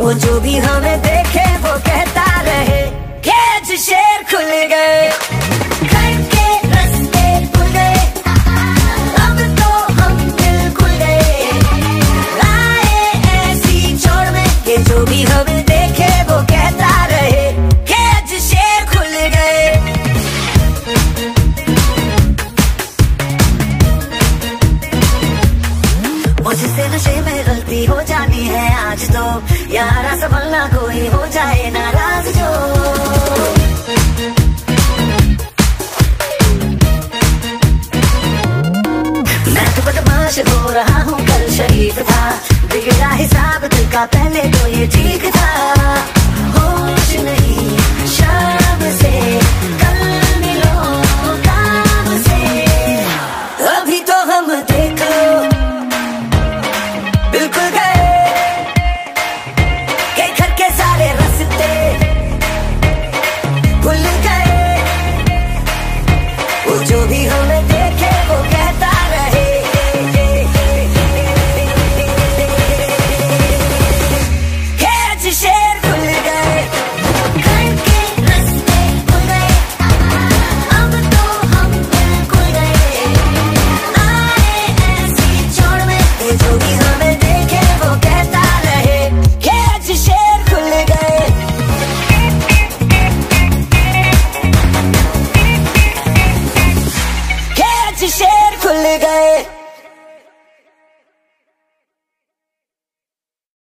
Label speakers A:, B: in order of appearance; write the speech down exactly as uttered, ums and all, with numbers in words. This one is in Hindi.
A: वो जो भी हमें देखे वो कहता रहे कि आज शेर खुल गए। घर के रास्ते खुल गए, अब तो हम दिल खुल गए। आए ऐसी छोड़ में कि जो भी हमें देखे वो कहता रहे कि आज शेर खुल गए। मुझसे नशे में गलती हो जानी है आज तो, यारा संभलना कोई हो जाए नाराज जो। मैं तो बदमाश हो रहा हूँ, कल शरीफ था, बिगड़ा हिसाब दिल का पहले तो ये ठीक था। होश नहीं शाम से, कल मिलो काम से, अभी तो हम देख लो बिल्कुल गए के घर के सारे रास्ते भूल गए। वो जो भी हमें देखे वो कहता रहे कि आज शेर खुल गए। घर के रास्ते खुल गए, अब तो हम दिल खुल गए। आए ऐसी छोड़ में जो भी हमें देखे वो कहता रहे कि आज शेर खुल गए। कि आज शेर खुल गए।